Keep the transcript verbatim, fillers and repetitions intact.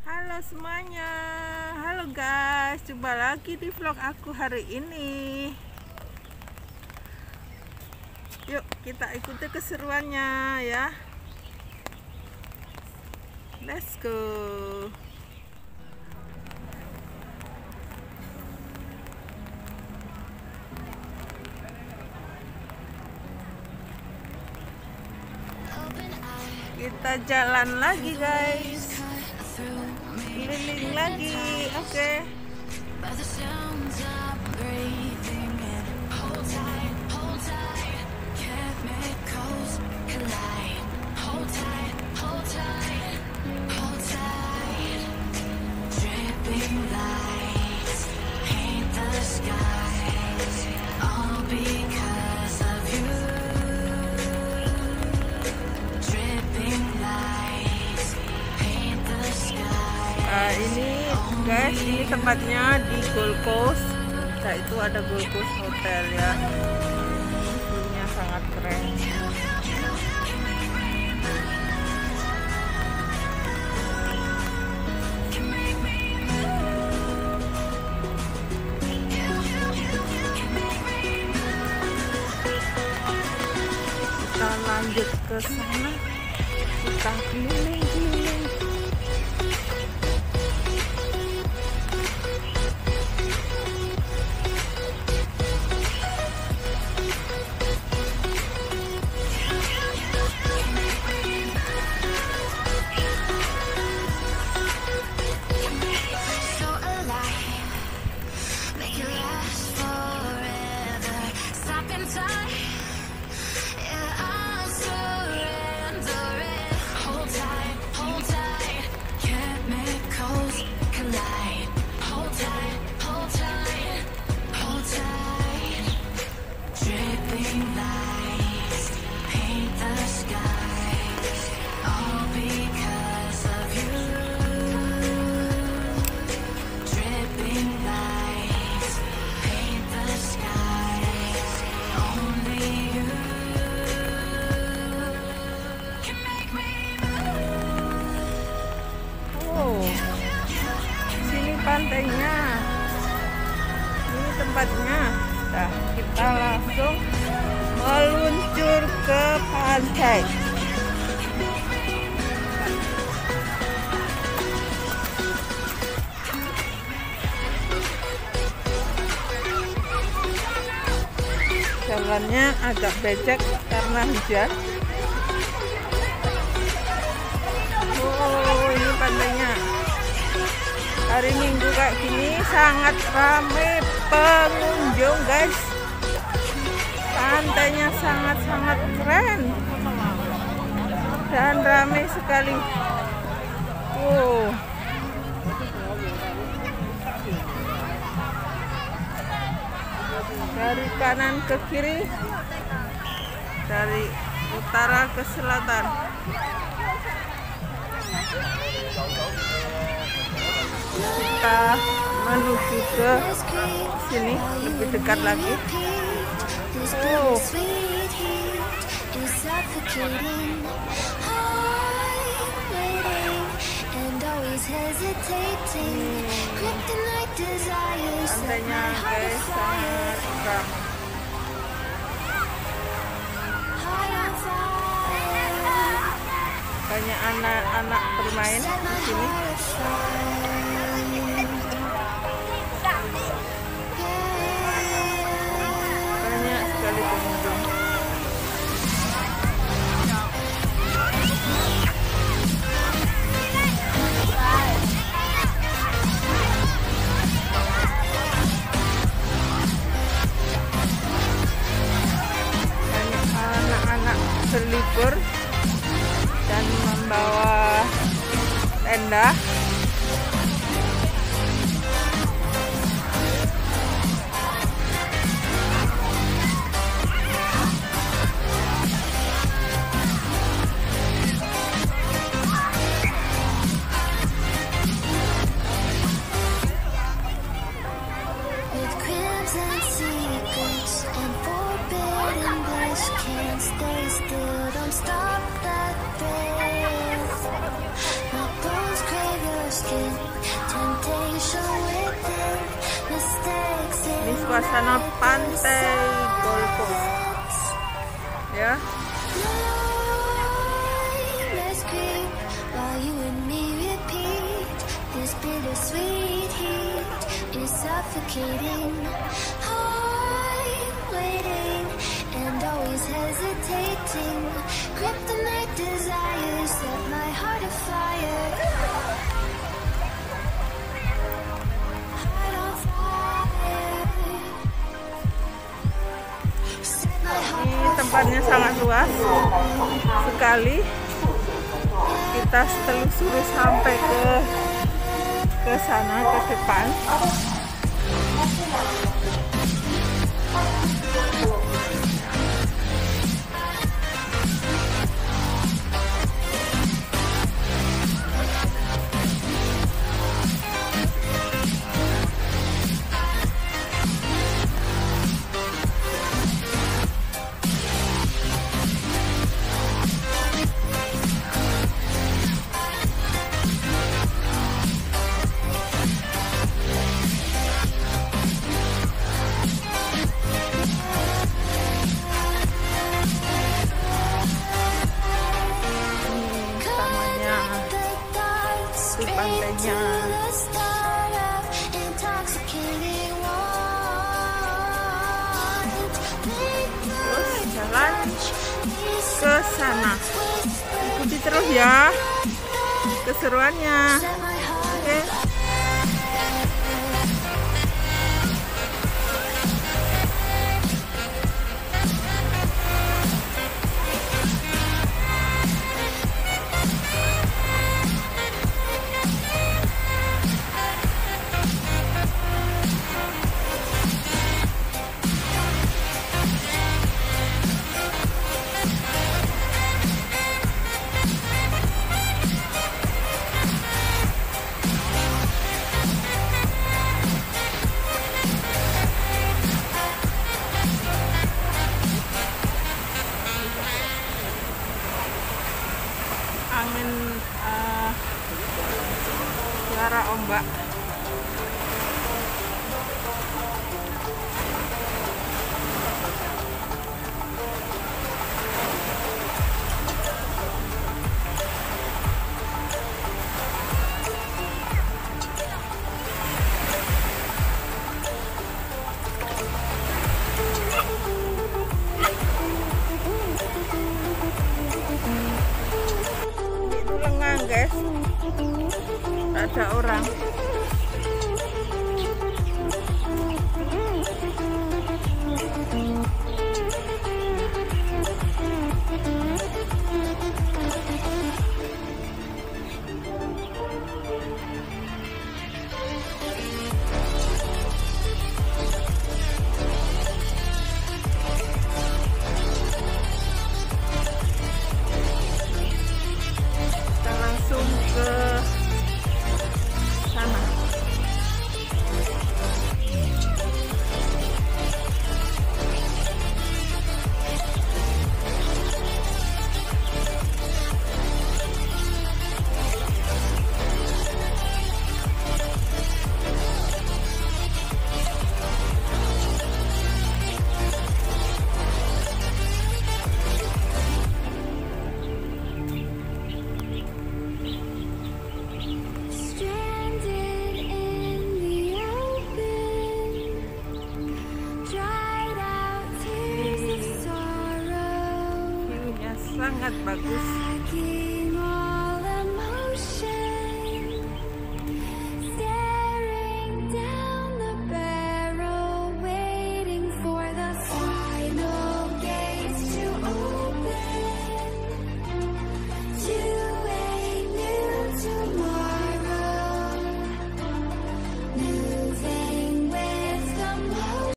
Halo semuanya, halo guys, coba lagi di vlog aku hari ini. Yuk kita ikuti keseruannya ya. Let's go. Kita jalan lagi guys, keliling lagi, oke okay. Nah, ini guys, ini tempatnya di Gold Coast. Nah, itu ada Gold Coast Hotel ya. View-nya sangat keren. Kita lanjut ke sana. Kita keliling-keliling. Pantainya, ini tempatnya. Nah, kita langsung meluncur ke pantai. Jalannya agak becek karena hujan. Oh, ini pantainya. Hari Minggu kayak gini sangat ramai pengunjung guys. Pantainya sangat-sangat keren dan ramai sekali. Wow. Dari kanan ke kiri, dari utara ke selatan. Kita menuju ke sini lebih dekat lagi. Oh. Pantainya guys sangat ramai. Banyak anak-anak bermain di sini. Banyak sekali pengunjung. Banyak anak-anak berlibur dan membawa tenda. Stop that breath. My bones crave Ini suasana pantai Gold Coast ya. Ini tempatnya sangat luas sekali. Kita telusuri sampai ke ke sana, ke depan. Pantainya. Terus jalan ke sana. Ikuti terus ya keseruannya. Oke. Angin uh, suara ombak. Guys, ada orang. Sangat bagus.